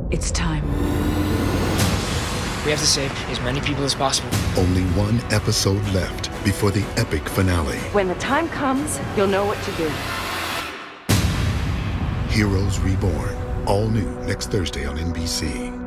It's time. We have to save as many people as possible. Only one episode left before the epic finale. When the time comes, you'll know what to do. Heroes Reborn. All new next Thursday on NBC.